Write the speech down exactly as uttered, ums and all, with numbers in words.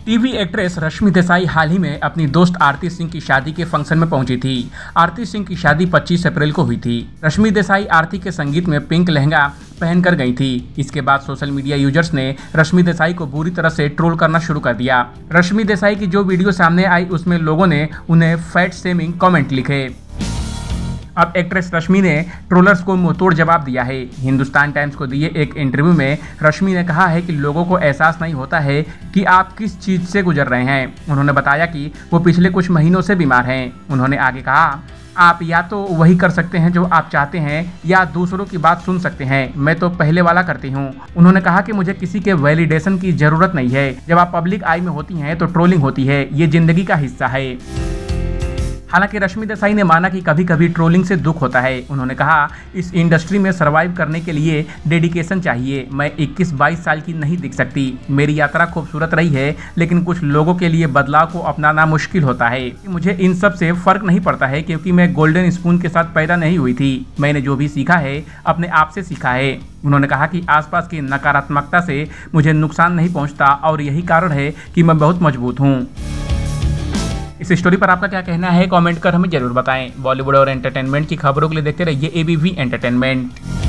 TV actress Rashmi Desai हाल ही में अपनी दोस्त आरती सिंह की शादी के फंक्शन में पहुंची थी। आरती सिंह की शादी पच्चीस अप्रैल को हुई थी। रश्मि देसाई आरती के संगीत में पिंक लहंगा पहनकर गई थी। इसके बाद सोशल मीडिया यूजर्स ने रश्मि देसाई को बुरी तरह से ट्रोल करना शुरू कर दिया। रश्मि देसाई की जो वीडियो सामने आई उसमें लोगों ने उन्हें फैट शेमिंग कमेंट लिखे। अब एक्ट्रेस रश्मि ने ट्रोलर्स को मुंहतोड़ जवाब दिया है। हिंदुस्तान टाइम्स को दिए एक इंटरव्यू में रश्मि ने कहा है कि लोगों को एहसास नहीं होता है कि आप किस चीज़ से गुजर रहे हैं। उन्होंने बताया कि वो पिछले कुछ महीनों से बीमार हैं। उन्होंने आगे कहा, आप या तो वही कर सकते हैं जो आप चाहते हैं या दूसरों की बात सुन सकते हैं। मैं तो पहले वाला करती हूँ। उन्होंने कहा कि मुझे किसी के वैलिडेशन की ज़रूरत नहीं है। जब आप पब्लिक आई में होती हैं तो ट्रोलिंग होती है, ये ज़िंदगी का हिस्सा है। हालांकि रश्मि देसाई ने माना कि कभी कभी ट्रोलिंग से दुख होता है। उन्होंने कहा, इस इंडस्ट्री में सर्वाइव करने के लिए डेडिकेशन चाहिए। मैं इक्कीस बाईस साल की नहीं दिख सकती। मेरी यात्रा खूबसूरत रही है, लेकिन कुछ लोगों के लिए बदलाव को अपनाना मुश्किल होता है। मुझे इन सब से फर्क नहीं पड़ता है, क्योंकि मैं गोल्डन स्पून के साथ पैदा नहीं हुई थी। मैंने जो भी सीखा है अपने आप से सीखा है। उन्होंने कहा कि आसपास की नकारात्मकता से मुझे नुकसान नहीं पहुँचता और यही कारण है कि मैं बहुत मजबूत हूँ। इस स्टोरी पर आपका क्या कहना है, कमेंट कर हमें जरूर बताएं। बॉलीवुड और एंटरटेनमेंट की खबरों के लिए देखते रहिए एबीपी एंटरटेनमेंट।